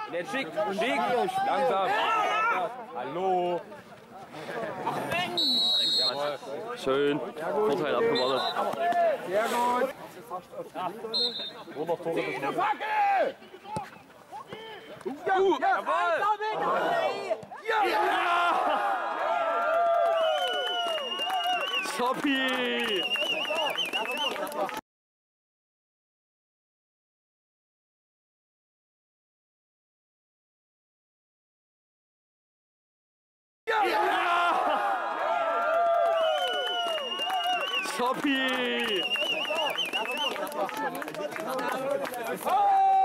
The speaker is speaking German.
Der schickt, langsam. Hallo. Jawohl. Schön. Vorteil abgewartet. Sehr gut. Wo noch Tore des Jawohl. Schoppi! Schoppi!